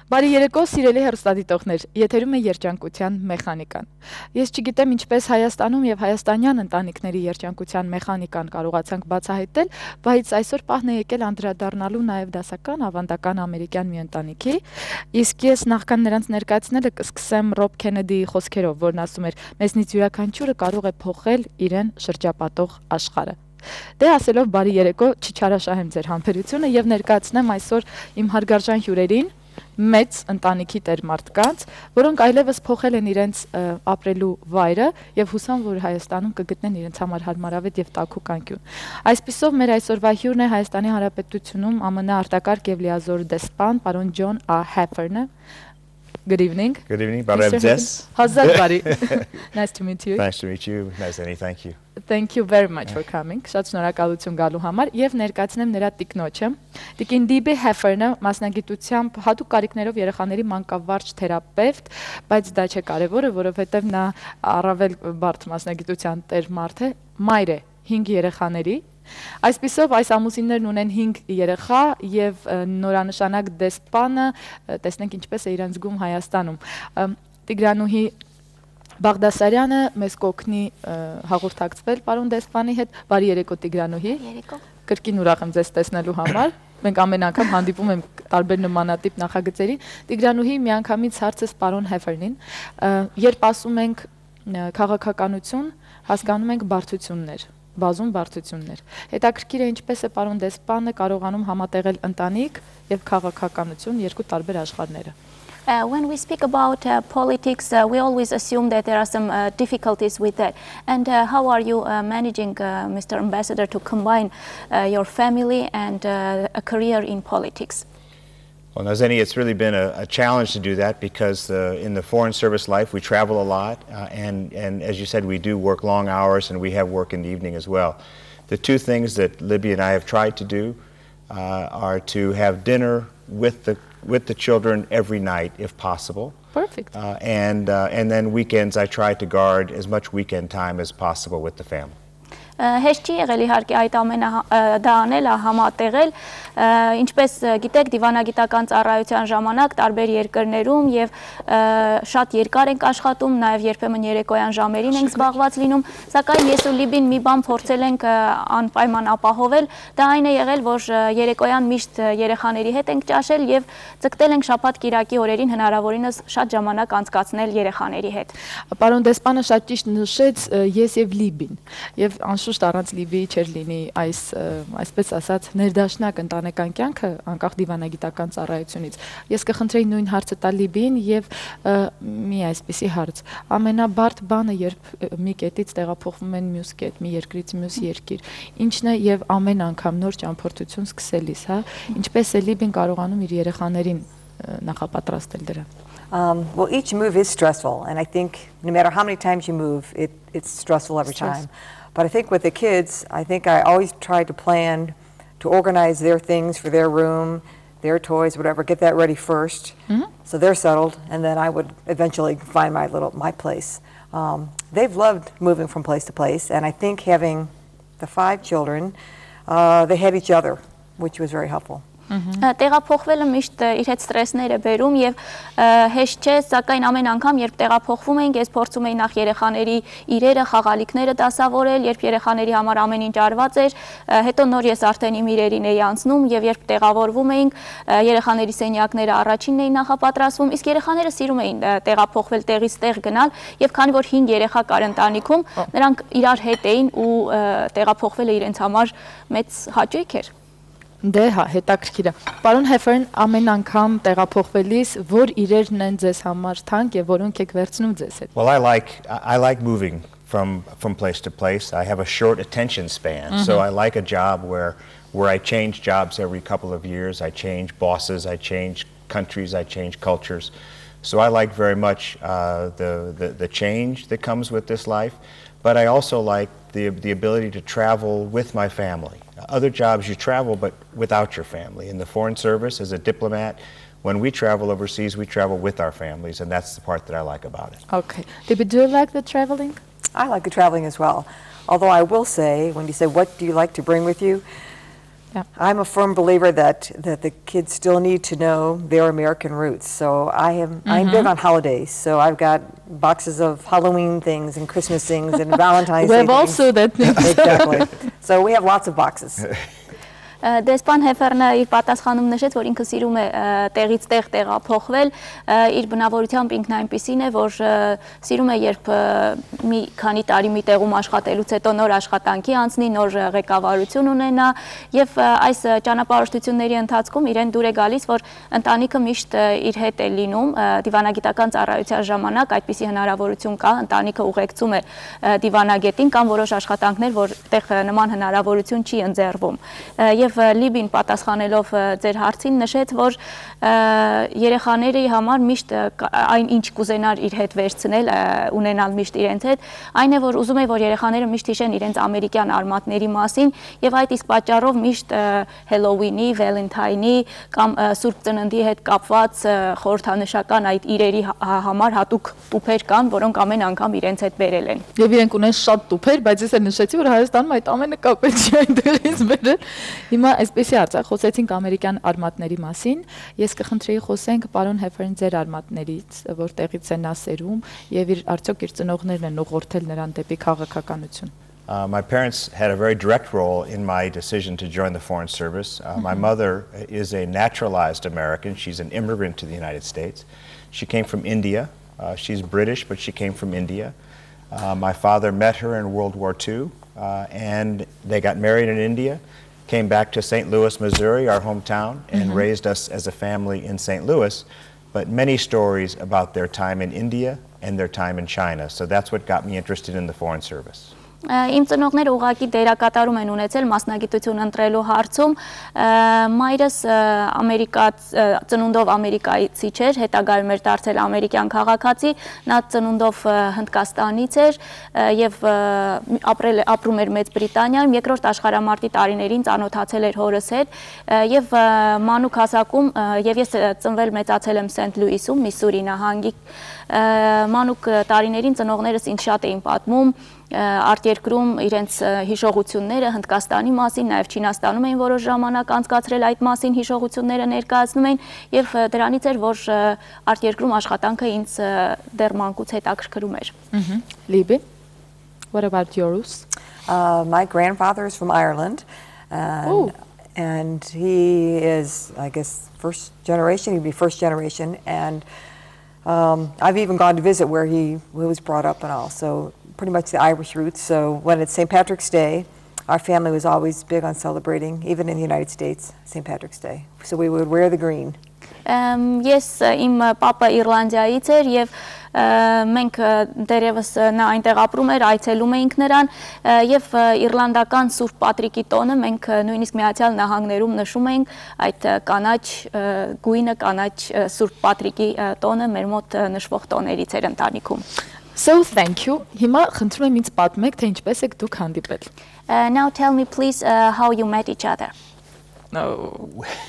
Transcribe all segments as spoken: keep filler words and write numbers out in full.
Բարի երեկո, սիրելի հեռուստադիտողներ, եթերում է երջանկության մեխանիկան։ Ես չգիտեմ ինչպես Հայաստանում եւ հայաստանյան ընտանիքների երջանկության մեխանիկան կարողացանք բացահայտել, բայց այսօր պահն է եկել անդրադառնալու նաեւ դասական ավանդական ամերիկյան մի ընտանիքի, իսկ ես նախքան նրանց ներկայացնելը կսկսեմ Ռոբ Քենեդիի խոսքերով, որն ասում էր. «Մեզնից յուրաքանչյուրը կարող է փոխել իրեն շրջապատող աշխարհը»։ Դե ասելով բարի երեկո, չչարաշահեմ ձեր համբերությունը եւ ներկայացնեմ այսօր իմ հարգարժան հյուրերին մեծ ընտանիքի տեր մարդկանց, որոնք այլևս փոխել են իրենց ապրելու վայրը եւ հուսամ, որ Հայաստանում կգտնեն իրենց համար հարմարավետ եւ տաքուկ անկյուն։ Այսպիսով մեր այսօրվա հյուրն է Հայաստանի Հանրապետությունում ԱՄՆ արտակարգ եւ լիազոր դեսպան պարոն Ջոն Հեֆերնը։ Good evening. Good evening, Barab Jess. How's that, buddy? Nice to meet you. Nice to meet you. Nice to meet you. Thank you. Thank you very much for coming. Շատ շնորհակալություն գալու համար եւ ներկայացնեմ նրա տիկնոջը։ Տիկին Դիբի Հեֆերնը մասնագիտությամբ հատուկ կարիքներով երեխաների մանկավարժ թերապևտ, բայց դա չէ կարևորը, որովհետեւ նա առավել բարդ մասնագիտության տեր մարդ է, մայր է հինգ երեխաների։ Այսպիսով այս ամուսիններն ունեն հինգ երեխա եւ նորանշանակ դեսպանը տեսնենք ինչպես է իրեն զգում Հայաստանում։ Տիգրանուհի Բաղդասարյանը մեզ կօգնի հաղորդակցվել պարոն դեսպանի հետ։ Բարի երեկո Տիգրանուհի։ Երեկո։ Կրկին ուրախ եմ ձեզ տեսնելու համար։ Մենք ամեն անգամ հանդիպում ենք տարբեր նմանատիպ նախագծերի։ Տիգրանուհի միանգամից հարցս պարոն Հեֆերնին, երբ ասում ենք քաղաքականություն, հասկանում ենք բարդություններ, բազում բարդություններ։ Հետաքրքիր է ինչպես է պարոն դեսպանը կարողանում համատեղել ընտանիք եւ քաղաքականություն երկու տարբեր աշխարհները։ Uh, when we speak about uh, politics, uh, we always assume that there are some uh, difficulties with that. And uh, how are you uh, managing, uh, Mister Ambassador, to combine uh, your family and uh, a career in politics? Well, Nazeni, it's really been a, a challenge to do that because uh, in the Foreign Service life, we travel a lot. Uh, and, and as you said, we do work long hours and we have work in the evening as well. The two things that Libby and I have tried to do uh, are to have dinner with the with the children every night, if possible. Perfect. Uh, and, uh, and then weekends, I try to guard as much weekend time as possible with the family. Հեշտ չի եղել իհարկե այդ ամենը դա անելը համատեղել, ինչպես գիտեք դիվանագիտական ծառայության ժամանակ տարբեր երկրներում եւ շատ երկար ենք աշխատում, նաեւ երբեմն երեկոյան ժամերին ենք զբաղված լինում, սակայն ես ու Լիբին մի բան փորձել ենք անպայման ապահովել, դա այն է եղել, որ երեկոյան միշտ երեխաների հետ ենք ճաշել եւ ձգտել ենք շաբաթ կիրակի օրերին հնարավորինս շատ ժամանակ անցկացնել երեխաների հետ։ Պարոն դեսպանը շատ ճիշտ նշեց ես եւ Լիբին եւ անշուշտ առանց Լիբիի չէր լինի այս այսպես ասած ներդաշնակ ընտանեկան կյանքը անկախ դիվանագիտական ծառայությունից։ Ես կխնդրեի նույն հարցը տալ Լիբիին եւ մի այսպիսի հարց։ Ամենաբարդ բանը երբ մի կետից տեղափոխվում են մյուս կետ, մի երկրից մյուս երկիր, ինչն է եւ ամեն անգամ նոր ճամփորդություն սկսելիս, հա, ինչպես է Լիբին կարողանում իր երեխաներին նախապատրաստել դրան։ Um, well, each move is stressful, and I think no matter how many times you move, it, it's stressful every Stress. time. But I think with the kids, I think I always try to plan to organize their things for their room, their toys, whatever, get that ready first, mm-hmm. so they're settled, and then I would eventually find my little my place. Um, they've loved moving from place to place, and I think having the five children, uh, they had each other, which was very helpful. Տեղափոխվելը միշտ իր հետ ստրեսներ է բերում եւ հեշտ չէ, սակայն ամեն անգամ երբ տեղափոխվում ենք, ես փորձում եի նախ երեխաների իրերը, խաղալիքները դասավորել, երբ երեխաների համար ամեն ինչ արված էր, հետո նոր ես արդեն իմ իրերին էի անցնում եւ երբ տեղավորվում էինք, երեխաների սենյակները առաջինն էին նախապատրաստվում, իսկ երեխաները սիրում էին տեղափոխվել տեղից տեղ գնալ եւ քանի որ հինգ երեխա կար ընտանիքում, նրանք իրար հետ էին ու տեղափոխվելը իրենց համար մեծ հաճույք էր։ Դե հա, հետաքրքիր է։ Պարոն Հեֆերն, ամեն անգամ տեղափոխվելիս որ իրերն են ձեզ համար թանկ եւ որոնք եք վերցնում ձեզ հետ։ Well, I like I like moving from from place to place. I have a short attention span, mm-hmm. so I like a job where where I change jobs every couple of years. I change bosses, I change countries, I change cultures. So I like very much uh, the, the the change that comes with this life, but I also like the the ability to travel with my family. Other jobs you travel, but without your family. In the Foreign Service, as a diplomat, when we travel overseas, we travel with our families, and that's the part that I like about it. Okay. Did you like the traveling? I like the traveling as well. Although I will say, when you say, what do you like to bring with you? Yeah. I'm a firm believer that, that the kids still need to know their American roots. So I am mm-hmm. I'm big on holidays. So I've got boxes of Halloween things and Christmas things and Valentine's Day things. We have also that things. Exactly. So we have lots of boxes. Դեսպան Հեֆերնը իր պատասխանում նշեց, որ ինքը սիրում է տեղից տեղ տեղափոխվել, իր բնավորությամբ ինքն այնպիսին է, որ սիրում է, երբ մի քանի տարի մի տեղում աշխատելուց հետո նոր աշխատանքի անցնի, նոր ղեկավարություն ունենա, եւ այս ճանապարհորդությունների ընթացքում իրեն դուր է գալիս, որ ընտանիքը միշտ իր հետ է լինում, դիվանագիտական ծառայության ժամանակ այդպիսի հնարավորություն կա, ընտանիքը ուղեկցում է դիվանագետին կամ որոշ աշխատանքներ, որտեղ նման հնարավորություն չի ընձեռվում։ Եվ Լիբին պատասխանելով ձեր հարցին նշեց, որ երեխաների համար միշտ այն ինչ կուզենար իր հետ վերցնել, ունենալ միշտ իրենց հետ, այն է, որ ուզում է, որ երեխաները միշտ հիշեն իրենց ամերիկյան արմատների մասին եւ այդ իսկ պատճառով միշտ Հելլոուինի, Վալենթայնի կամ Սուրբ Ծննդի հետ կապված խորհրդանշական այդ իրերի համար հատուկ տուփեր կան, որոնք ամեն անգամ իրենց հետ բերել են։ Եվ իրենք ունեն շատ տուփեր, բայց ես էլ նշեցի, որ Հայաստանում այդ ամենը կապել չի այնտեղից բերել։ Հիմա այսպեսի արծախ խոսեցինք ամերիկյան արմատների մասին, ես կխնդրեի խոսենք պարոն Հեֆերն ձեր արմատներից, որտեղից է նա սերում եւ իր արդյոք իր ծնողներն են ուղղորդել նրան դեպի քաղաքականություն։ Uh, my parents had a very direct role in my decision to join the Foreign Service. Uh, mm-hmm. My mother is a naturalized American. She's an immigrant to the United States. She came from India. Uh, she's British, but she came from India. Uh, my father met her in World War Two, uh, and they got married in India. Came back to Saint Louis, Missouri, our hometown, and mm-hmm. raised us as a family in Saint Louis, but many stories about their time in India and their time in China. So that's what got me interested in the Foreign Service. Իմ ծնողները ուղղակի դերակատարում են ունեցել մասնագիտություն ընտրելու հարցում, մայրս Ամերիկա ծնունդով ամերիկայցի չէր, հետագայում էր դարձել ամերիկյան քաղաքացի, նա ծնունդով Հնդկաստանից էր եւ ապրել ապրում էր Մեծ Բրիտանիայում, երկրորդ աշխարհամարտի տարիներին ծանոթացել էր հորս հետ եւ մանուկ հասակում եւ ես ծնվել մեծացել եմ Սենթ Լուիսում, Միսսուրի նահանգի, մանուկ տարիներին ծնողներս ինձ շատ էին պատմում արտերկրում իրենց հիշողությունները Հնդկաստանի մասին, նաև Չինաստանում էին որոշ ժամանակ անցկացրել այդ մասին հիշողությունները ներկայացնում էին եւ դրանից էր, որ արտերկրում աշխատանքը ինձ դեռ մանկուց հետաքրքրում էր։ Libby, what about yours? Uh, my grandfather is from Ireland, and, and he is, I guess, first generation. He'd be first generation, and um, I've even gone to visit where he, he was brought up and all. So pretty much the Irish roots. So when it's Saint Patrick's Day, our family was always big on celebrating, even in the United States, Saint Patrick's Day. So we would wear the green. Ես իմ պապա Իռլանդիայից էր եւ մենք դերևս նա այնտեղ ապրում էր, այցելում էինք նրան եւ իռլանդական Սուրբ Պատրիկի տոնը մենք նույնիսկ Միացյալ Նահանգներում նշում էինք այդ կանաչ գույնը, կանաչ Սուրբ Պատրիկի տոնը մեր մոտ նշվող տոներից էր ընտանիքում։ So thank you. Հիմա խնդրում եմ ինձ պատմեք, թե ինչպես եք դուք հանդիպել։ Now tell me please uh, how you met each other. No.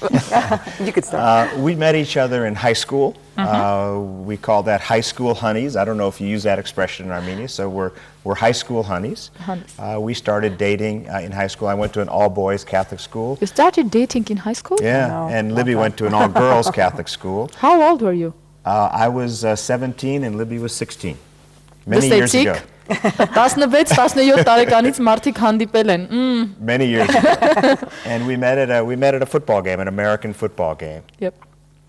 You could start. Uh, we met each other in high school. Mm-hmm. uh, we call that high school honeys. I don't know if you use that expression in Armenia. So we're, we're high school honeys. Uh, we started dating uh, in high school. I went to an all-boys Catholic school. You started dating in high school? Yeah, No, and Libby went to an all-girls Catholic school. How old were you? Uh, I was uh, seventeen and Libby was sixteen. Many years ago. տասնվեց տասնյոթ տարեկանից մարդիկ հանդիպել են։ Many years ago. And we met at a we met at a football game, an American football game. Yep.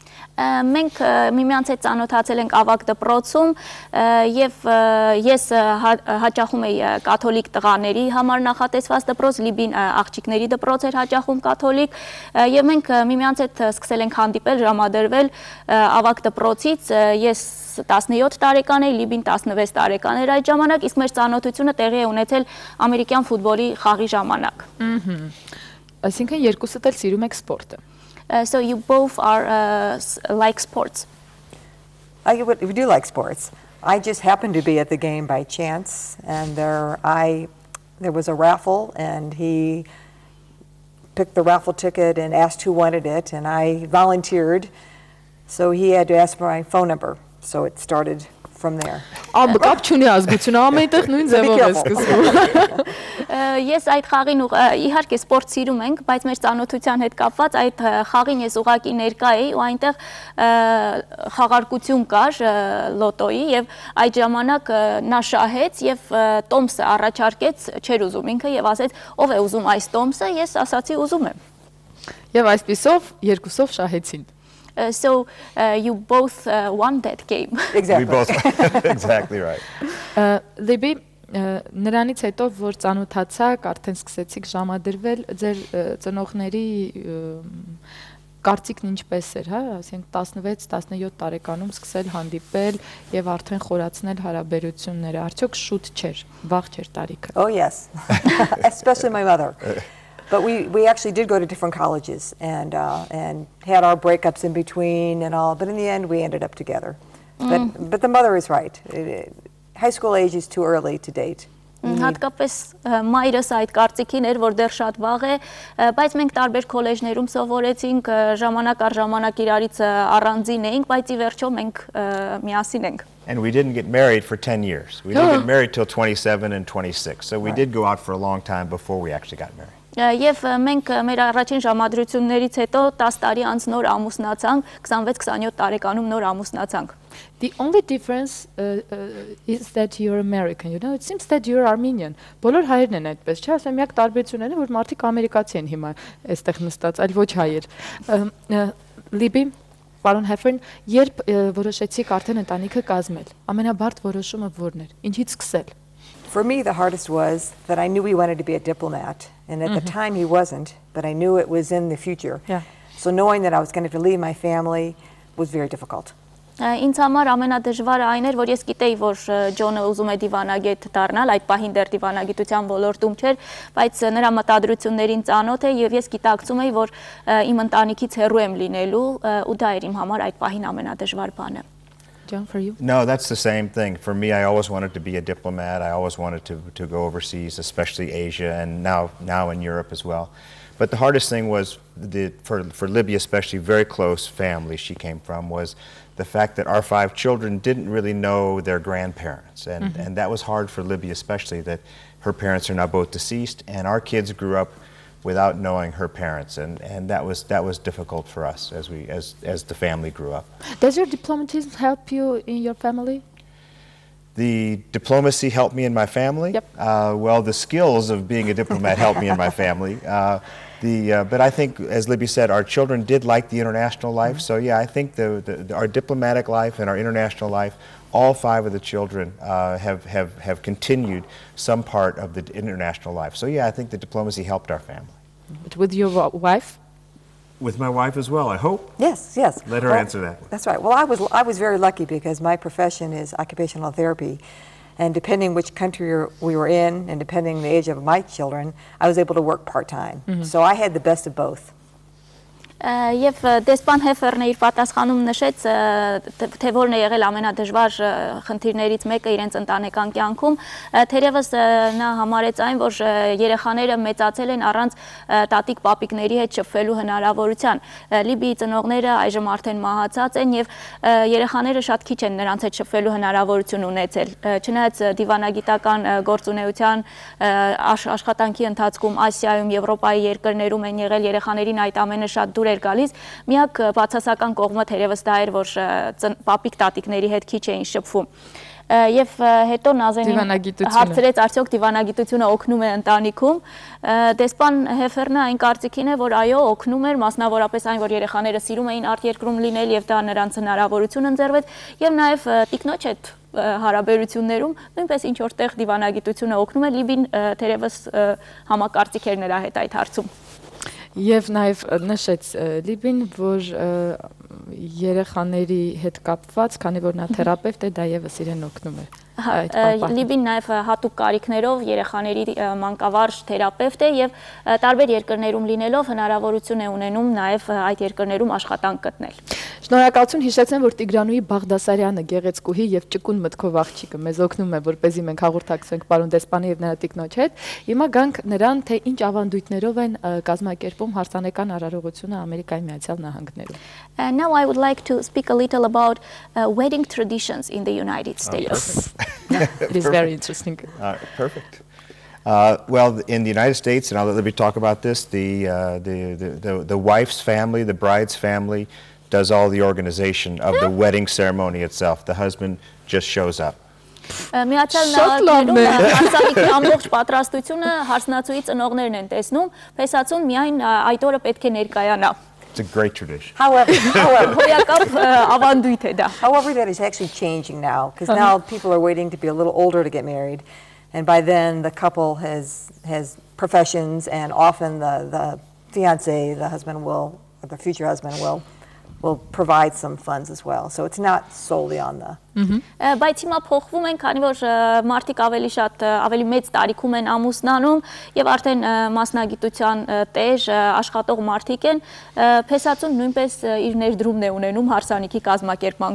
Մենք միմյանց հետ ծանոթացել ենք ավագ դպրոցում եւ ես հաճախում էի կաթոլիկ տղաների համար նախատեսված դպրոց, Լիբին աղջիկների դպրոց էր հաճախում կաթոլիկ եւ մենք միմյանց հետ սկսել ենք հանդիպել, ժամադրվել ավագ դպրոցից, ես տասնյոթ տարեկան էի, Լիբին տասնվեց տարեկան էր այդ ժամանակ, իսկ մեր ծանոթությունը տեղի է ունեցել ամերիկյան ֆուտբոլի խաղի ժամանակ։ Այսինքն երկուսդ էլ սիրում եք սպորտը։ Uh, so you both are uh, like sports. I would, we do like sports. I just happened to be at the game by chance, and there I there was a raffle, and he picked the raffle ticket and asked who wanted it, and I volunteered. So he had to ask for my phone number. So it started from there. Ամ կապ չունի ազգությունը, ամենտեղ նույն ձևով է սկսվում։ Ես այդ խաղին իհարկե սպորտ սիրում ենք, բայց մեր ծանոթության հետ կապված այդ խաղին ես ուղղակի ներկա էի ու այնտեղ խաղարկություն կար լոտոյի եւ այդ ժամանակ նա շահեց եւ տոմսը առաջարկեց, չէր ուզում ինքը եւ ասեց ով է ուզում այս տոմսը, ես ասացի ուզում եմ։ Եվ այսպիսով երկուսով շահեցին։ Uh, so uh, you both uh, won that game. Exactly. We both, exactly right. Լիբի, նրանից հետո, որ ծանոթացաք, արդեն սկսեցիք ժամադրվել, ձեր ծնողների կարծիքն ինչպես էր, հա, ասենք տասնվեց տասնյոթ տարեկանում սկսել հանդիպել եւ արդեն խորացնել հարաբերությունները, արդյոք շուտ չէր, վաղ չէր տարիքը։ Oh yes, especially my mother. But we, we actually did go to different colleges and, uh, and had our breakups in between and all, but in the end we ended up together. Mm. But, but the mother is right. It, it, high school age is too early to date. Հատկապես մայրս այդ կարծիքին էր, որ դեռ շատ վաղ է, բայց մենք տարբեր քոլեջներում սովորեցինք, ժամանակ առ ժամանակ իրարից առանձին էինք, բայց ի վերջո մենք միասին ենք։ And we didn't get married for ten years. We didn't get married till twenty-seven and twenty-six. So we right. did go out for a long time before we actually got married. Եվ մենք մեր առաջին ժամադրություններից հետո տասը տարի անց նոր ամուսնացանք, քսանվեց քսանյոթ տարեկանում նոր ամուսնացանք։ The only difference uh, uh, is that you're American, you know, it seems that you're Armenian. Բոլոր հայերն են այդպես, չէ՞, ասեմ, միակ տարբերությունն է, որ մարդիկ ամերիկացի են հիմա այստեղ նստած, այլ ոչ հայեր։ Լիբի, պարոն Heffern, երբ որոշեցիք արդեն ընտանիքը կազմել, ամենաբարդ որոշումը ո՞րն էր, ինչից սկսել։ For me, the hardest was that I knew he wanted to be a diplomat, and at mm-hmm. the time he wasn't, but I knew it was in the future. Yeah. So knowing that I was going to have to leave my family was very difficult. Ինձ համար ամենադժվարը այն էր, որ ես գիտեի, որ Ջոնը ուզում է դիվանագետ դառնալ, այդ պահին դեռ դիվանագիտության ոլորտում չէր, բայց նրա մտադրություններին ծանոթ է եւ ես գիտակցում էի, որ իմ ընտանիքից հեռու եմ լինելու, ու դա էր իմ համար այդ պահին ամենադժվար բանը։ John, for you? No, that's the same thing. For me, I always wanted to be a diplomat. I always wanted to, to go overseas, especially Asia and now, now in Europe as well. But the hardest thing was, the, for, for Libby especially, very close family she came from, was the fact that our five children didn't really know their grandparents. And, mm-hmm. and that was hard for Libby especially, that her parents are now both deceased, and our kids grew up without knowing her parents, and, and that was that was difficult for us as we as as the family grew up. Does your diplomacy help you in your family? The diplomacy helped me in my family. Yep. Uh, well, the skills of being a diplomat helped me in my family. Uh, the uh, but I think, as Libby said, our children did like the international life. Mm-hmm. So yeah, I think the, the, the our diplomatic life and our international life, all five of the children uh, have, have, have continued some part of the international life. So yeah, I think the diplomacy helped our family. But with your wife? With my wife as well, I hope. Yes, yes. Let her well, answer that. That's right. Well, I was, I was very lucky because my profession is occupational therapy. And depending which country we were in and depending the age of my children, I was able to work part-time. Mm-hmm. So I had the best of both. Եվ դեսպան Հեֆերնը իր պատասխանում նշեց, թե որն է եղել ամենադժվար խնդիրներից մեկը իրենց ընտանեկան կյանքում, թերևս նա համարեց այն, որ երեխաները մեծացել են առանց տատիկ պապիկների հետ շփվելու հնարավորության։ Լիբիի ծնողները այժմ արդեն մահացած են եւ երեխաները շատ քիչ են նրանց հետ շփվելու հնարավորություն ունեցել։ Չնայած դիվանագիտական գործունեության աշխատանքի ընթացքում Ասիայում, Եվրոպայի երկրներում են եղել երեխաներին այդ ամենը շատ դուր գալիս, միակ բացասական կողմը թերևս դա էր, որ պապիկ տատիկների հետ քիչ էին շփվում։ Եվ հետո Նազենին հարցրեց, արդյոք դիվանագիտությունը օգնում է ընտանիքում։ Դեսպան Հեֆերնը այն կարծիքին է, որ այո, օգնում էր, մասնավորապես այն, որ երեխաները սիրում էին արտերկրում լինել եւ դա նրանց հնարավորություն ընձեռվեց, եւ նաեւ տիկնոջ հետ հարաբերություններում նույնպես ինչ որտեղ դիվանագիտությունը օգնում է, Լիբին թերևս համակարծիք էր նրա հետ այդ հարցում։ Եվ նաև նշեց Լիբին, որ երեխաների հետ կապված, քանի որ նա թերապևտ է, դա եւս իրեն օգնում է։ Լիբին նաև հատուկ կարիքներով երեխաների մանկավարժ թերապևտ է եւ տարբեր երկրներում լինելով հնարավորություն է ունենում նաև այդ երկրներում աշխատանք գտնել։ Շնորհակալություն, հիշեցնեմ, որ Տիգրանուի Բաղդասարյանը գեղեցկուհի եւ ճկուն մտքով աղջիկը մեզ օգնում է, որպեսզի մենք հաղորդակցենք պարոն դեսպանի եւ նրա տիկնոջ հետ։ Հիմա գանք նրան, թե ինչ ավանդույթներով են կազմակերպում հարսանեկան արարողությունը Ամերիկայի Միացյալ Նահանգներում։ Now I would like to speak a little about uh, wedding traditions in the United States. It is very interesting. Uh, perfect. Uh, well, in the United States, and I'll let Libby talk about this, the, uh, the, the, the, the wife's family, the bride's family, does all the organization of the wedding ceremony itself. The husband just shows up. Միացյալ Նահանգներում հարսանիքի ամբողջ պատրաստությունը հարսնացուի ծնողներն են տեսնում, փեսացուն միայն այդ օրը պետք է ներկայանա։ It's a great tradition. However, however, however, that is actually changing now, because now people are waiting to be a little older to get married, and by then the couple has has professions, and often the the fiance, the husband will, or the future husband will, will provide some funds as well. So it's not solely on the. Բայց հիմա փոխվում են, քանի որ մարդիկ ավելի շատ ավելի մեծ տարիքում են ամուսնանում եւ արդեն մասնագիտության տեր աշխատող մարդիկ են, փեսացուն նույնպես իր ներդրումն է ունենում հարսանիքի կազմակերպման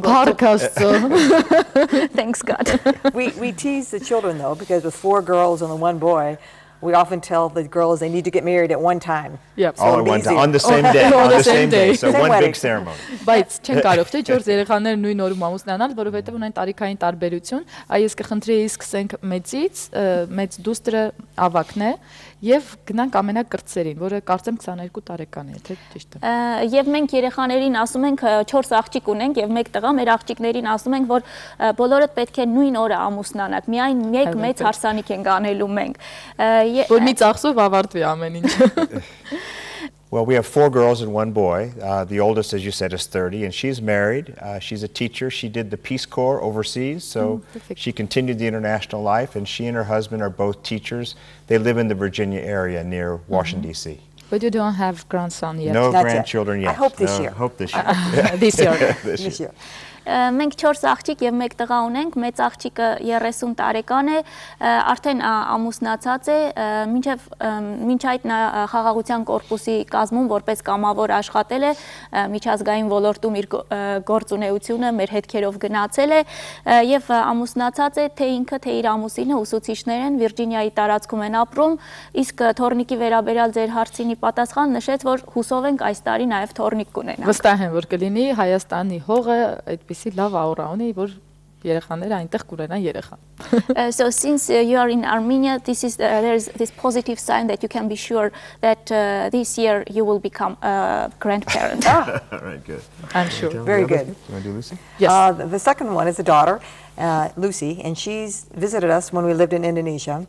գործում։ Thanks God. We we tease the children though, because with four girls and the one boy, we often tell the girls they need to get married at one time. Yep. So all at one time, on the same day, on the same day. So one big ceremony. Բայց չեն կարող թե չորս երեխաները նույն օրում ամուսնանալ, որովհետև ունեն տարիքային տարբերություն։ Այս կխնդրեի սկսենք մեծից, մեծ դուստրը ավակն է եւ գնանք ամենակրտսերին, որը կարծեմ քսաներկու տարեկան է, թե ճիշտ է։ Եվ մենք երեխաներին ասում ենք չորս աղջիկ ունենք եւ մեկ տղա, մեր աղջիկներին ասում ենք, որ բոլորդ պետք է նույն օրը ամուսնանաք, միայն մեկ մեծ հարսանիք ենք անելու մենք։ Որ մի ծախսով ավարտվի ամեն ինչ։ Well, we have four girls and one boy. Uh, the oldest, as you said, is thirty, and she's married. Uh, she's a teacher. She did the Peace Corps overseas, so mm, she continued the international life, and she and her husband are both teachers. They live in the Virginia area near Washington, mm-hmm. D C But you don't have grandson yet? No Not grandchildren yet. yet. I hope this no, year. Hope this year. This year. this This year. year. Մենք չորս աղջիկ եւ մեկ տղա ունենք, մեծ աղջիկը երեսուն տարեկան է, արդեն ամուսնացած է, մինչեւ մինչ այդ նա խաղաղության կորպուսի կազմում որպես կամավոր աշխատել է, միջազգային ոլորտում իր գործունեությունը մեր հետքերով գնացել է եւ ամուսնացած է, թե ինքը, թե իր ամուսինը ուսուցիչներ են, Վիրջինիայի տարածքում են ապրում, իսկ թորնիկի վերաբերյալ ձեր հարցինի պատասխան նշեց, որ հուսով ենք այս տարի նաեւ թորնիկ կունենանք։ Վստահ եմ, որ կլինի Հայաստանի հողը այդպիսի լավ աուրա ունի, որ երեխաները այնտեղ կունենան երեխա։ So since uh, you are in Armenia, this is uh, there is this positive sign that you can be sure that uh, this year you will become a grandparent. Ah, All right, good. I'm sure. Very good. You want to do Lucy? Yes. Uh, the, the second one is a daughter, uh, Lucy, and she's visited us when we lived in Indonesia,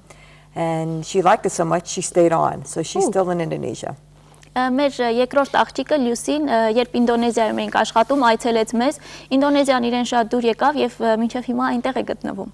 and she liked it so much she stayed on, so she's Ooh. Still in Indonesia. Մեր երկրորդ աղջիկը Լյուսին, երբ Ինդոնեզիայում էինք աշխատում, այցելեց մեզ, Ինդոնեզիան իրեն շատ դուր եկավ եւ մինչեւ հիմա այնտեղ է գտնվում։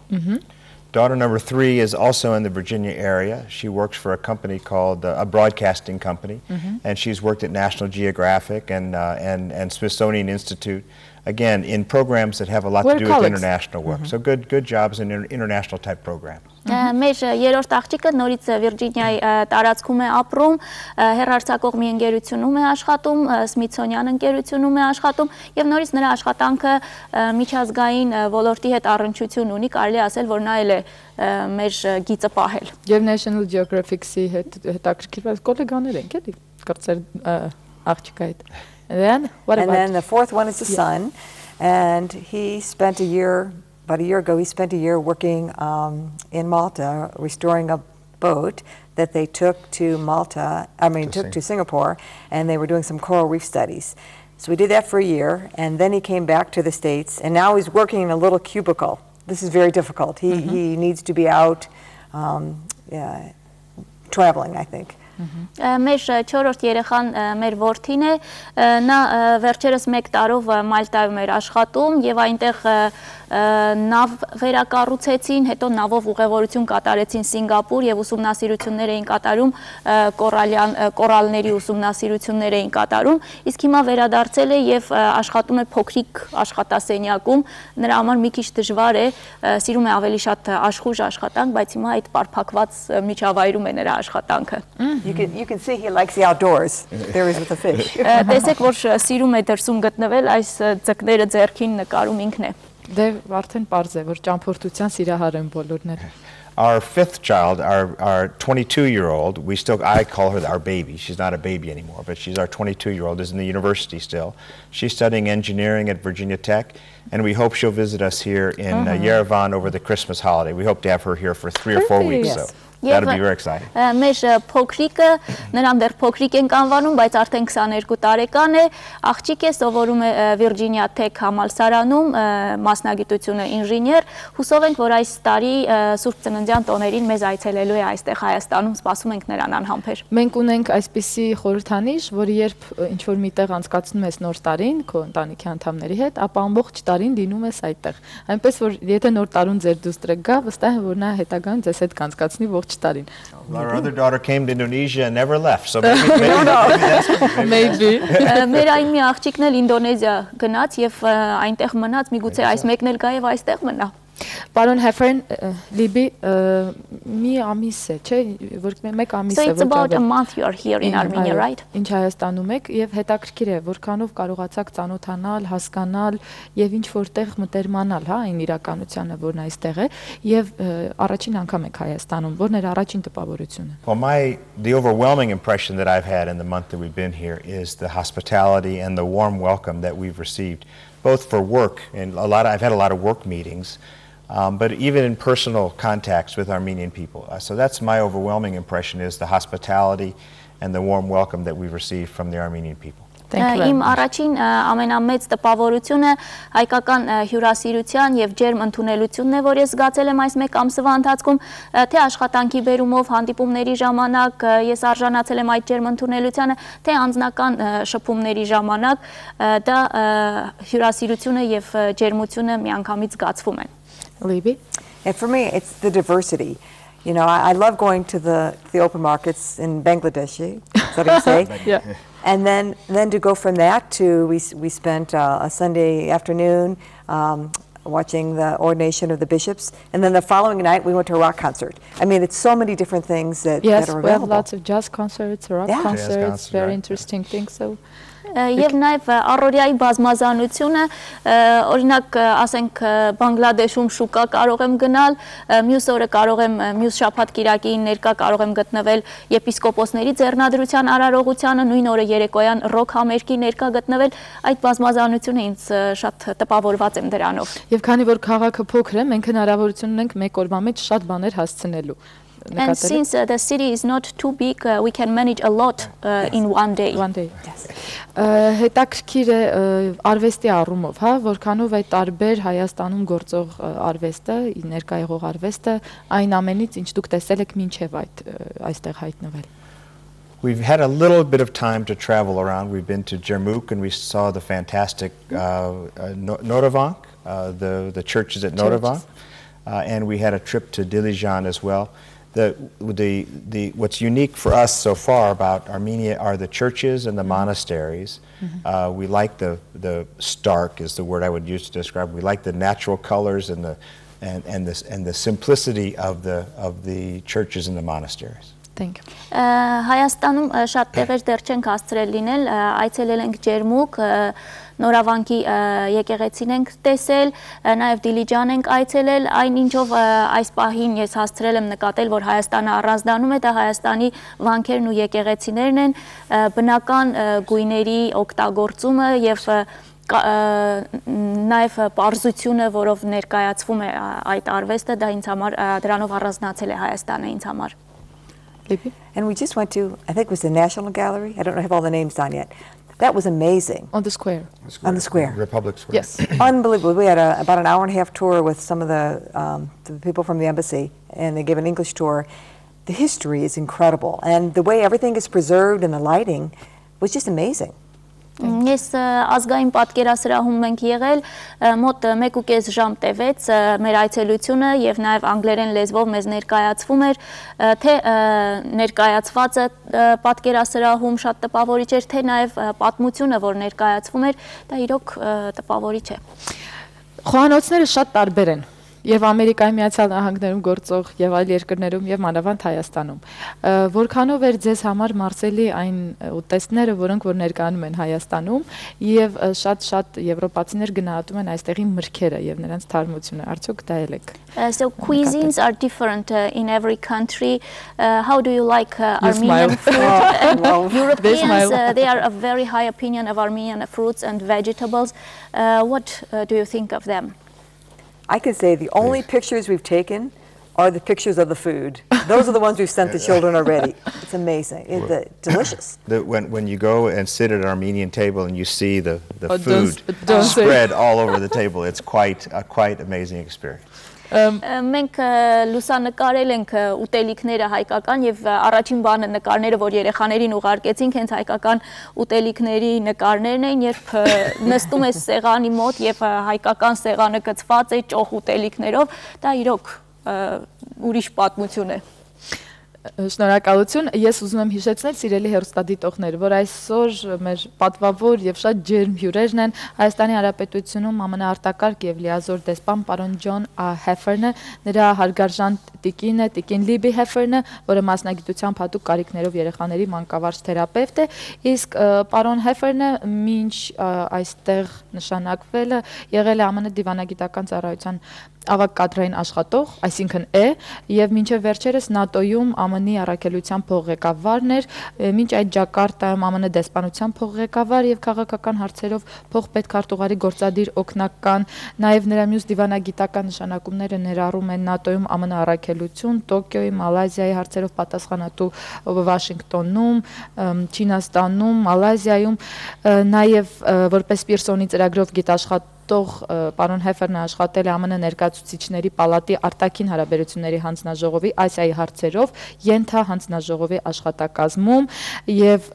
Daughter number three is also in the Virginia area. She works for a company called uh, a broadcasting company, mm-hmm. and she's worked at National Geographic and uh, and and Smithsonian Institute. Again, in programs that have a lot We're to do colleagues. with international work. Mm-hmm. So good good jobs in inter international type programs. Մեր երրորդ աղջիկը նորից Վիրջինիայի տարածքում է ապրում, հեռարձակող մի ընկերությունում է աշխատում, Smithsonian ընկերությունում է աշխատում եւ նորից նրա աշխատանքը միջազգային ոլորտի հետ առնչություն ունի, կարելի ասել, որ նա էլ է մեր գիծը պահել։ Եվ National Geographic-ի հետ հետաքրքրված գոլեգաներ ենք, էլի, կրծեր աղջիկա հետ։ And then what and about? then the fourth one is the yeah. son, and he spent a year, about a year ago, he spent a year working um, in Malta, restoring a boat that they took to Malta, I mean, to took Sing to Singapore, and they were doing some coral reef studies. So we did that for a year, and then he came back to the States, and now he's working in a little cubicle. This is very difficult. He, mm-hmm. he needs to be out um, yeah, traveling, I think. Մեր չորրորդ երեխան մեր որդին է, նա վերջերս մեկ տարով Մալտայում էր աշխատում եւ այնտեղ նավ վերակառուցեցին, հետո նավով ուղևորություն կատարեցին Սինգապուր եւ ուսումնասիրություններ էին կատարում կորալյան կորալների ուսումնասիրություններ էին կատարում, իսկ հիմա վերադարձել է եւ աշխատում է փոքրիկ աշխատասենյակում, նրա համար մի քիչ դժվար է, սիրում է ավելի շատ աշխույժ աշխատանք, բայց հիմա այդ պարփակված միջավայրում է նրա աշխատանքը։ You can, you can see he likes the outdoors. There is with the fish. Տեսեք, որ սիրում է դրսում գտնվել, այս ձկները ձեռքին նկարում ինքն է։ Դե արդեն պարզ է, որ ճամփորդության սիրահար են բոլորն էլ։ Our fifth child, our, our twenty-two-year-old, we still, I call her our baby. She's not a baby anymore, but she's our twenty-two-year-old, is in the university still. She's studying engineering at Virginia Tech, and we hope she'll visit us here in uh, Yerevan over the Christmas holiday. We hope to have her here for three or four weeks, Yes. so that'll be very exciting. Մեր փոքրիկը, նրան դեռ փոքրիկ ենք անվանում, բայց արդեն քսաներկու տարեկան է, աղջիկ է, սովորում է Virginia Tech համալսարանում, մասնագիտությունը ինժեներ, հուսով ենք, որ այս տարի Սուրբ Ծննդյան տոներին մեզ այցելելու է այստեղ Հայաստանում, սպասում ենք նրան անհամբեր։ Մենք ունենք այսպիսի խորհրդանիշ, որը երբ ինչ-որ միտեղ անցկացնում ես նոր տարին, քո ընտանիքի անդամների հետ, ապա ամբողջ տարին լինում ես այդտեղ։ Այնպես որ եթե նոր տարուն ձեր դուստրը գա, վստահ եմ, որ նա հետագայում ձեզ հետ կանցկացնի ողջ տարին։ Our other daughter came to Indonesia and never left, so maybe, maybe, maybe, Maybe. Մեր այն մի աղջիկն էլ Ինդոնեզիա գնաց եւ այնտեղ մնաց, միգուցե այս մեկն էլ գա եւ այստեղ մնա։ Պարոն Heffern, Լիբի մի ամիս է, չէ, որ մեկ ամիս So է, it's about a month you are here in Armenia, right? Ինչ Հայաստանում եք եւ հետաքրքիր է, որքանով կարողացաք ծանոթանալ, հասկանալ եւ ինչ որտեղ մտերմանալ, հա, այն իրականությանը, որն այստեղ է եւ առաջին անգամ եք Հայաստանում, որն էր առաջին տպավորությունը։ Well, my the overwhelming impression that I've had in the month that we've been here is the hospitality and the warm welcome that we've received, both for work and a lot. Of, I've had a lot of work meetings, um, but even in personal contacts with Armenian people. Uh, so that's my overwhelming impression: is the hospitality and the warm welcome that we've received from the Armenian people. Իմ առաջին ամենամեծ տպավորությունը հայկական հյուրասիրության եւ ջերմ ընդունելությունն է, որ ես զգացել եմ այս մեկ ամսվա ընթացքում, թե աշխատանքի բերումով, հանդիպումների ժամանակ ես արժանացել եմ այդ ջերմ ընդունելությանը, թե անձնական շփումների ժամանակ, դա հյուրասիրությունը եւ ջերմությունը միանգամից զգացվում են։ Լիբի։ And for me, it's the diversity. You know, I, I love going to the, the open markets in Bangladesh, is that what you say? Yeah. And then, then to go from that to, we, we spent uh, a Sunday afternoon um, watching the ordination of the bishops. And then the following night, we went to a rock concert. I mean, it's so many different things that, yes, that are we have available. lots of jazz concerts, rock Yeah. concerts, Jazz concerts, very right. interesting things. So Եվ նաև առօրյայի բազմազանությունը, օրինակ ասենք Բանգլադեշում շուկա կարող եմ գնալ, մյուս օրը կարող եմ մյուս շաբաթ կիրակին ներկա կարող եմ գտնվել եպիսկոպոսների ձեռնադրության արարողությանը, նույն օրը երեկոյան ռոք համերգի ներկա գտնվել, այդ բազմազանությունը ինձ շատ տպավորված եմ դրանով։ Եվ քանի որ քաղաքը փոքր է, մենք հնարավորություն ունենք մեկ օրվա մեջ շատ բաներ հասցնելու։ And since uh, the city is not too big, uh, we can manage a lot uh, in one day. One day. Հետաքրքիր է արվեստի առումով, հա, որքանով է տարբեր Հայաստանում գործող արվեստը, ներկա եղող արվեստը, այն ամենից, ինչ դուք տեսել եք մինչև այդ այստեղ հայտնվել։ We've had a little bit of time to travel around. We've been to Jermuk and we saw the fantastic uh, uh, Noravank, uh, the, the churches at Noravank, uh, and we had a trip to Dilijan as well. The, the, the, what's unique for us so far about Armenia are the churches and the monasteries. Mm-hmm. uh, we like the, the stark is the word I would use to describe. We like the natural colors and the, and, and, this, and the simplicity of the, of the churches and the monasteries. Thank you. Հայաստանում շատ տեղեր դեռ չենք հասցրել լինել, այցելել ենք Ջերմուկ, Նորավանքի եկեղեցին ենք տեսել, նաև Դիլիջան ենք այցելել, այն ինչով այս պահին ես հասցրել եմ նկատել, որ Հայաստանը առանձնանում է, դա Հայաստանի վանքերն ու եկեղեցիներն են, բնական գույների օգտագործումը եւ նաև պարզությունը, որով ներկայացվում է այդ արվեստը, դա ինձ համար դրանով առանձնացել է Հայաստանը ինձ համար։ And we just went to, I think it was the National Gallery. I don't have all the names down yet. That was amazing. On the square. The square. On the square. Republic Square. Yes. Unbelievable. We had a, about an hour and a half tour with some of the, um, the people from the embassy, and they gave an English tour. The history is incredible, and the way everything is preserved and the lighting was just amazing. Ես ազգային պատկերասրահում մենք եղել մոտ մեկ ու կես ժամ տևեց մեր այցելությունը եւ նաեւ անգլերեն լեզվով մեզ ներկայացվում էր թե ներկայացվածը պատկերասրահում շատ տպավորիչ էր թե նաեւ պատմությունը որ ներկայացվում էր դա իրոք տպավորիչ է։ Խոհանոցները շատ տարբեր են Եվ Ամերիկայի Միացյալ Նահանգներում գործող եւ այլ երկրներում եւ մանավանդ Հայաստանում։ Որքանով էր ձեզ համար Մարսելի այն ուտեստները, որոնք որ ներկայանում են Հայաստանում եւ շատ-շատ եվրոպացիներ գնահատում են այստեղի մրգերը եւ նրանց թարմությունը։ Արդյոք դա էլ եք։ So cuisines are different uh, in every country. Uh, how do you like uh, Armenian food? uh, Europeans, uh, they are a very high opinion of Armenian fruits and vegetables. Uh, what uh, do you think of them? I can say the only pictures we've taken are the pictures of the food. Those are the ones we've sent the children already. It's amazing. It's uh, delicious. The, when, when you go and sit at an Armenian table and you see the, the oh, food don't, don't spread all over the table, it's quite a quite amazing experience. Մենք լուսանկարել ենք ուտելիքները հայկական եւ առաջին բանը նկարները որ երեխաներին ուղարկեցինք հենց հայկական ուտելիքների նկարներն էին երբ նստում ես սեղանի մոտ եւ հայկական սեղանը գծված է ճոխ ուտելիքներով դա իրոք ուրիշ պատմություն է Շնորհակալություն ես ուզում եմ հիշեցնել սիրելի հեռուստադիտողներ որ այսօր մեր պատվավոր եւ շատ ջերմ հյուրերն են Հայաստանի Հանրապետությունում ամենաարտակարգ եւ լիազոր դեսպան պարոն Ջոն Հեֆերնը նրա հարգարժան տիկինը տիկին Լիբի Հեֆերնը որը մասնագիտությամբ հատուկ կարիքներով երեխաների մանկավարժ թերապևտ է իսկ պարոն Հեֆերնը մինչ այստեղ նշանակվելը եղել է ԱՄՆ դիվանագիտական ծառայության ավագ կադրային աշխատող, այսինքն է, եւ մինչեւ վերջերս ՆԱՏՕ-ում ԱՄՆ-ի առաքելության փոխղեկավարն էր, մինչ այդ Ջակարտայում ԱՄՆ դեսպանության փոխղեկավար եւ քաղաքական հարցերով փոխպետքարտուղարի գործադիր օգնական, նաեւ նրա մյուս դիվանագիտական նշանակումները ներառում են ՆԱՏՕ-ում ԱՄՆ առաքելություն, Տոկիոյի, Մալազիայի հարցերով պատասխանատու Վաշինգտոնում, Չինաստանում, Մալազիայում, նաեւ որպես Պիրսոնի ծրագրով գիտաշխատ Տող պարոն Հեֆերնը աշխատել է ԱՄՆ ներկայացուցիչների պալատի արտաքին հարաբերությունների հանձնաժողովի Ասիայի հարցերով ենթա հանձնաժողովի աշխատակազմում եւ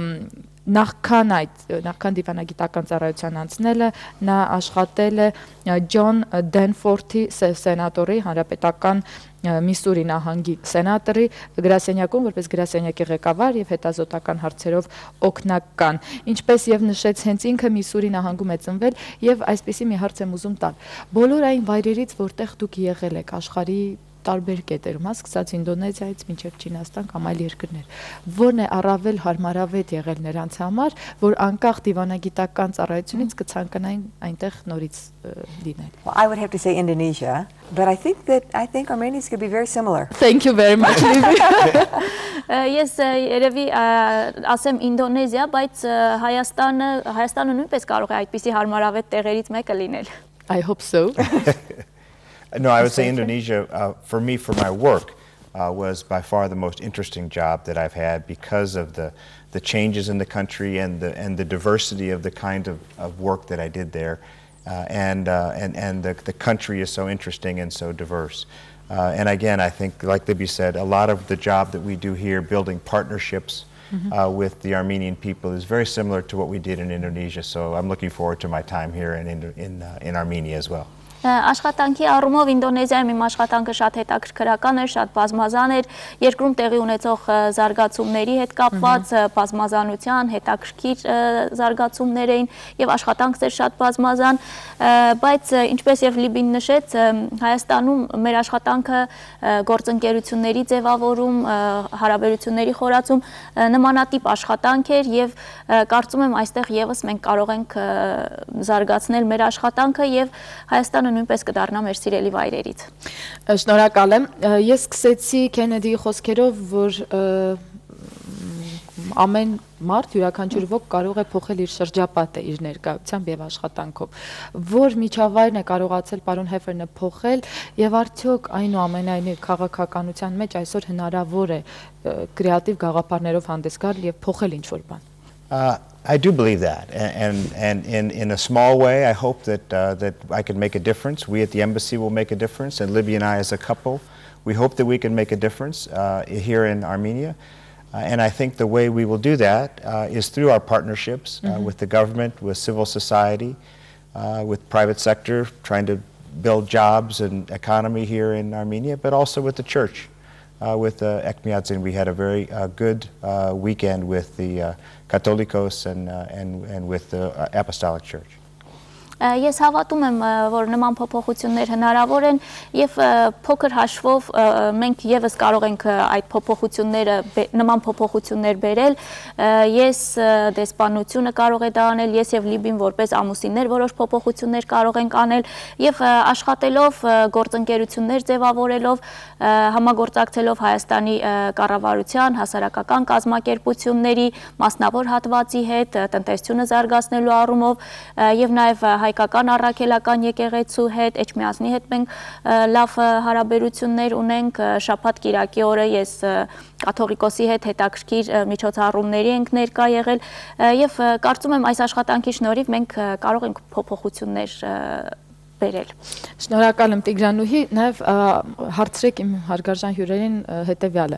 նախքան այդ նախքան դիվանագիտական ծառայության անցնելը նա աշխատել է Ջոն Դենֆորթի սենատորի հանրապետական Միսուրի նահանգի սենատորի գրասենյակում որպես գրասենյակի ղեկավար եւ հետազոտական հարցերով օգնական ինչպես եւ նշեց հենց ինքը Միսուրի նահանգում է ծնվել եւ այսպեսի մի հարց եմ ուզում տալ բոլոր այն վայրերից որտեղ դուք եղել եք աշխարհի տարբեր կետերում, սկսած Ինդոնեզիայից մինչև Չինաստան կամ այլ երկրներ, որն է առավել հարմարավետ եղել նրանց համար, որ անկախ դիվանագիտական ծառայությունից կցանկանային այնտեղ նորից լինել։ Well, I would have to say Indonesia, but I think that I think Armenians could be very similar. Thank you very much. Ես երևի ասեմ Ինդոնեզիա, բայց Հայաստանը Հայաստանը նույնպես կարող է այդպիսի հարմարավետ տեղերից մեկը լինել։ I hope so. No, I would say Indonesia, uh, for me, for my work, uh, was by far the most interesting job that I've had because of the, the changes in the country and the, and the diversity of the kind of, of work that I did there. Uh, and, uh, and, and the, the country is so interesting and so diverse. Uh, and again, I think, like Libby said, a lot of the job that we do here, building partnerships mm-hmm. uh, with the Armenian people, is very similar to what we did in Indonesia. So I'm looking forward to my time here in, in, in, uh, in Armenia as well. Աշխատանքի առումով Ինդոնեզիայում իմ աշխատանքը շատ հետաքրքրական էր, շատ բազմազան էր, երկրում տեղի ունեցող զարգացումների հետ կապված, բազմազանության, հետաքրքիր զարգացումներ էին եւ աշխատանքս էր շատ բազմազան, բայց ինչպես եւ Լիբին նշեց, Հայաստանում մեր աշխատանքը գործընկերությունների ձևավորում, հարաբերությունների խորացում նմանատիպ աշխատանք էր եւ կարծում եմ այստեղ եւս մենք կարող ենք զարգացնել մեր աշխատանքը եւ Հայաստանը նույնպես կդառնա մեր սիրելի վայրերից։ Շնորհակալ եմ։ Ես սկսեցի Քենեդիի խոսքերով, որ ամեն մարդ յուրաքանչյուր ոք կարող է փոխել իր շրջապատը իր ներկայությամբ եւ աշխատանքով։ Որ միջավայրն է կարողացել պարոն Հեֆերնը փոխել եւ արդյոք այնուամենայնիվ քաղաքականության մեջ այսօր հնարավոր է կրեատիվ գաղափարներով հանդես գալ եւ փոխել ինչ-որ բան։ I do believe that, and, and in, in a small way, I hope that, uh, that I can make a difference. We at the embassy will make a difference, and Libby and I as a couple, we hope that we can make a difference uh, here in Armenia. Uh, and I think the way we will do that uh, is through our partnerships uh, Mm-hmm. with the government, with civil society, uh, with private sector, trying to build jobs and economy here in Armenia, but also with the church. Uh, with uh, Ekmiadzin, we had a very uh, good uh, weekend with the uh, Catholicos and, uh, and, and with the uh, Apostolic Church. Ես հավատում եմ, որ նման փոփոխություններ հնարավոր են եւ փոքր հաշվով մենք եւս կարող ենք այդ փոփոխությունները նման փոփոխություններ բերել։ Ես դեսպանությունը կարող է դա անել, ես եւ Լիբին որպես ամուսիններ որոշ փոփոխություններ կարող ենք անել եւ աշխատելով, գործընկերություններ ձևավորելով, համագործակցելով Հայաստանի կառավարության, հասարակական կազմակերպությունների, մասնավոր հատվածի հետ, տնտեսությունը զարգացնելու առումով եւ նաեւ հայկական առաքելական եկեղեցու հետ, Էջմիածնի հետ մենք լավ հարաբերություններ ունենք, շաբաթ կիրակի օրը ես կաթողիկոսի հետ հետաքրքիր միջոցառումների ենք ներկա եղել եւ կարծում եմ այս աշխատանքի շնորհիվ մենք կարող ենք փոփոխություններ բերել։ Շնորհակալ եմ Տիգրանուհի, նաև հարցրեք իմ հարգարժան հյուրերին հետևյալը։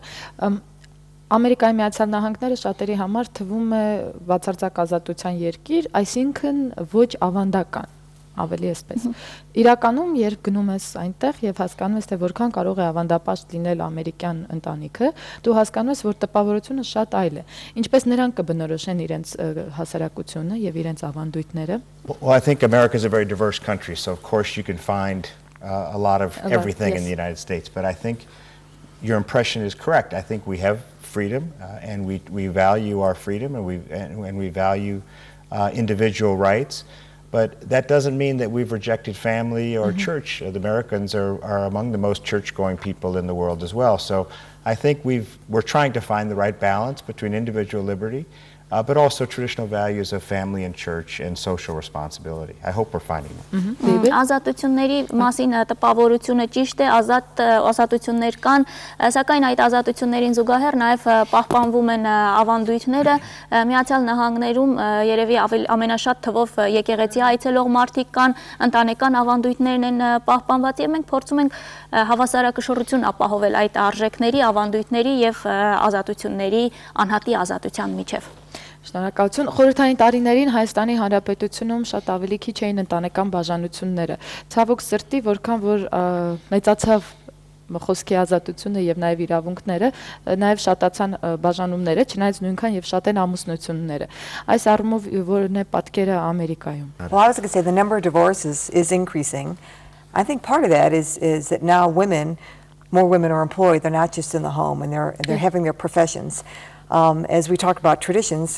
Ամերիկայի Միացյալ Նահանգները շատերի համար թվում է բացարձակ ազատության երկիր, այսինքն ոչ ավանդական, ավելի էսպես։ Իրականում, երբ գնում ես այնտեղ եւ հասկանում ես, թե որքան կարող է ավանդապաշտ լինել ամերիկյան ընտանիքը, դու հասկանում ես, որ տպավորությունը շատ այլ է։ Ինչպես նրանք կբնորոշեն իրենց հասարակությունը եւ իրենց avandույթները։ Well, I think America is a very diverse country, so of course you can find uh, a lot of A lot, everything yes. in the United States, but I think your impression is correct. I think we have freedom, uh, and we, we value our freedom, and we, and, and we value uh, individual rights. But that doesn't mean that we've rejected family or mm-hmm. church. Uh, the Americans are, are among the most church-going people in the world as well. So I think we've, we're trying to find the right balance between individual liberty, uh, but also traditional values of family and church and social responsibility. I hope we're finding that. Mm-hmm. Ազատությունների մասին տպավորությունը ճիշտ է, ազատ ազատություններ կան, սակայն այդ ազատություններին զուգահեռ նաև պահպանվում են ավանդույթները։ Միացյալ Նահանգներում երևի ամենաշատ թվով եկեղեցի այցելող մարդիկ կան, ընտանեկան ավանդույթներն են պահպանված եւ մենք փորձում ենք հավասարակշռություն ապահովել այդ արժեքների, ավանդույթների եւ ազատությունների անհատի ազատության միջև։ Շնորհակալություն։ Խորհրդային տարիներին Հայաստանի Հանրապետությունում շատ ավելի քիչ էին ընտանեկան բաժանությունները։ Ցավոք սրտի, որքան որ մեծացավ խոսքի ազատությունը եւ նաեւ իրավունքները, նաեւ շատացան բաժանումները, չնայած նույնքան եւ շատ են ամուսնությունները։ Այս առումով որն է պատկերը Ամերիկայում։ Well, I was going to say the number of divorces is increasing. I think part of that is is that now women, more women are employed. They're not just in the home, and they're they're having their professions. Um, as we talked about traditions,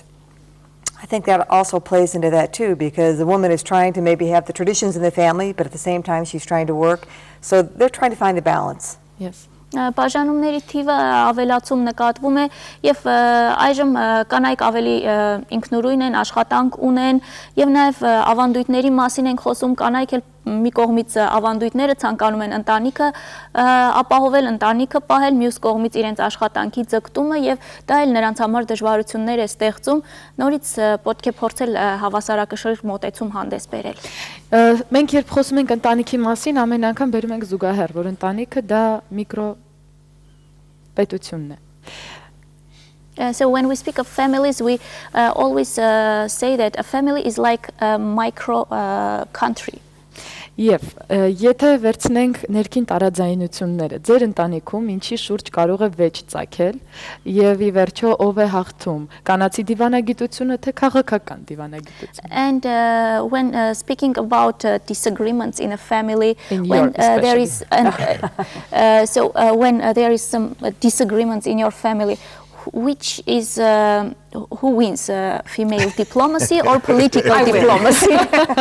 I think that also plays into that too, because the woman is trying to maybe have the traditions in the family, but at the same time she's trying to work. So they're trying to find a balance. Yes. Բաժանումների թիվը ավելացում նկատվում է եւ այժմ կանայք ավելի ինքնուրույն են, աշխատանք ունեն եւ նաեւ ավանդույթների մասին ենք խոսում, կանայք էլ մի կողմից ավանդույթները ցանկանում են ընտանիքը ապահովել, ընտանիքը պահել, մյուս կողմից իրենց աշխատանքի ձգտումը եւ դա էլ նրանց համար դժվարություններ է ստեղծում, նորից պետք է փորձել հավասարակշռ մոտեցում հանդես բերել։ Մենք երբ խոսում ենք ընտանիքի մասին, ամեն անգամ բերում ենք զուգահեռ, որ ընտանիքը դա միկրո պետությունն է։ Uh, so when we speak of families, we uh, always uh, say that a family is like a micro uh, country. Եվ եթե վերցնենք ներքին տարաձայնությունները, ձեր ընտանիքում ինչի շուրջ կարող է վեճ ծագել եւ ի վերջո ով է հաղթում, կանացի դիվանագիտությունը թե քաղաքական դիվանագիտությունը։ And uh, when uh, speaking about uh, disagreements in a family, in when your, uh, there is an, uh, uh, so uh, when uh, there is some uh, disagreements in your family, which is uh, who wins, uh, female diplomacy or political diplomacy?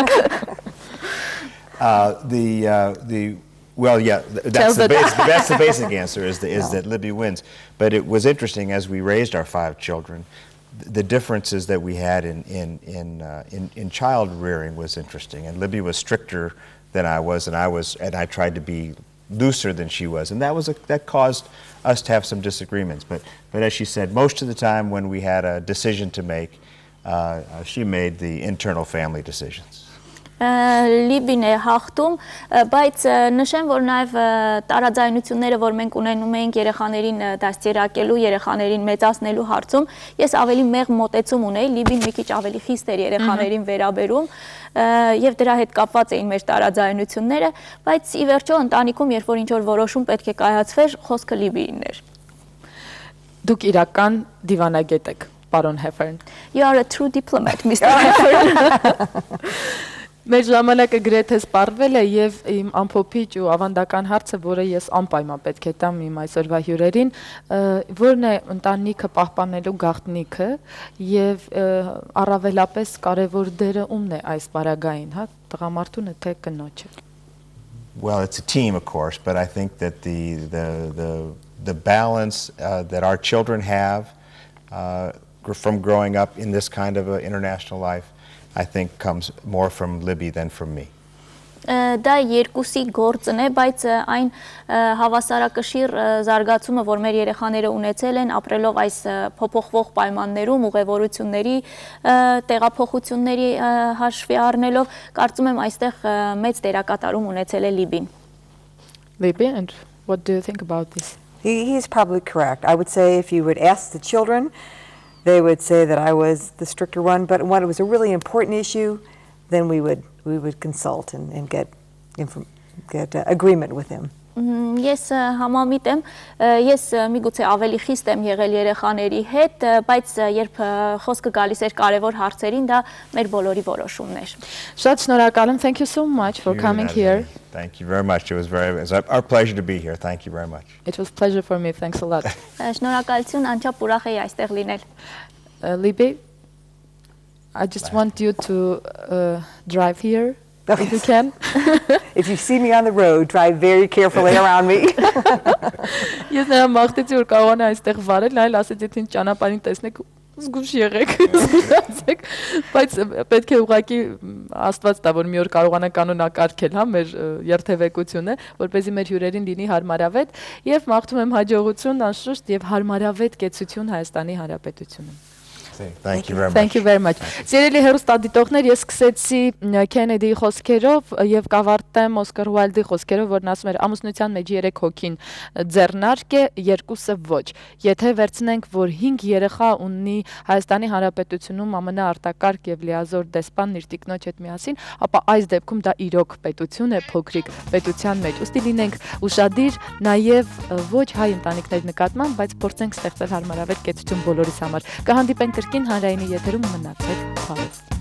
Uh, the uh, the well, yeah, th that's the, basic, that's the basic answer is the, is no. that Libby wins. But it was interesting as we raised our five children, th the differences that we had in in in, uh, in in child rearing was interesting. And Libby was stricter than I was, and I was, and I tried to be looser than she was, and that was a, that caused us to have some disagreements. But but as she said, most of the time when we had a decision to make, uh, uh, she made the internal family decisions. Լիբին է հաղթում, բայց նշեմ, որ նաև տարաձայնությունները, որ մենք ունենում էինք երեխաներին դաստիարակելու, երեխաներին մեծացնելու հարցում, ես ավելի մեղմ մոտեցում ունեի, Լիբին մի քիչ ավելի խիստ էր երեխաներին վերաբերում եւ դրա հետ կապված էին մեր տարաձայնությունները, բայց ի վերջո ընտանիքում, երբ որ ինչ-որ որոշում պետք է կայացվեր, խոսքը Լիբիին էր։ Դուք իրական դիվանագետ եք, պարոն Heffern. You are a true diplomat, Mister Heffern. Մեր ժամանակը գրեթե սպառվել է եւ իմ ամփոփիչ ու ավանդական հարցը, որը ես անպայման պետք է տամ իմ այսօրվա հյուրերին, որն է ընտանիքը պահպանելու գաղտնիքը եւ առավելապես կարեւոր դերը ումն է այս բարագային, հա, տղամարդունը թե կնոջը։ Well, it's a team, of course, but I think that the the the the balance uh, that our children have uh, from growing up in this kind of an international life, I think comes more from Libby than from me. Դա երկուսի գործն է, բայց այն հավասարակշիռ զարգացումը, որ մեր երեխաները ունեցել են, ապրելով այս փոփոխվող պայմաններում, ուղևորությունների, տեղափոխությունների հաշվի առնելով, կարծում եմ այստեղ մեծ դերակատարում ունեցել է Լիբին։ Libby, and what do you think about this? He, he's probably correct. I would say if you would ask the children, they would say that I was the stricter one, but when it was a really important issue, then we would we would consult and, and get get uh, agreement with him. Ես համամիտ եմ, ես միգուցե ավելի խիստ եմ եղել երեխաների հետ, բայց երբ խոսքը գալիս էր կարևոր հարցերին, դա մեր բոլորի որոշումն էր։ Շատ շնորհակալ եմ. Thank you so much for coming here. Thank you very much. It was very it was our pleasure to be here. Thank you very much. It was a pleasure for me. Thanks a lot. Շնորհակալություն, անչափ ուրախ էի այստեղ լինել։ Libby, I just want you to uh, drive here. If you can. If you see me on the road, drive very carefully around me. Ես նրա մաղթեցի, որ կարողանա այստեղ վարել, այլ ասեցի, թե ճանապարհին տեսնեք, զգուշ եղեք, զգուշացեք, բայց պետք է ուղղակի Աստված տա, որ մի օր կարողանա կանոնակարգել, հա, մեր երթևեկությունը, որպեսզի մեր հյուրերին լինի հարմարավետ, եւ մաղթում եմ հաջողություն, անշուշտ եւ հարմարավետ կեցություն Հայաստանի Հանրապետությունում։ Thank you very much. Thank you very much. Սիրելի հեռուստադիտողներ, ես սկսեցի Քենեդիի խոսքերով եւ կավարտեմ Օսկար Ուայլդի խոսքերով, որն ասում էր ամուսնության մեջ երեք հոգին ձեռնարկ է, երկուսը ոչ։ Եթե վերցնենք, որ հինգ երեխա ունի Հայաստանի Հանրապետությունում ամենաարտակարգ եւ լիազոր դեսպանն իր տիկնոջ հետ միասին, ապա այս դեպքում դա իրոք պետություն է, փոքրիկ պետության մեջ։ Ուստի լինենք ուշադիր նաեւ ոչ հայ ընտանիքների նկատմամբ, բայց փորձենք ստեղծել հարմարավետ կեցություն բոլորիս համար։ Կհանդիպենք Կին հանրայինի եթերում մնացեք բարով։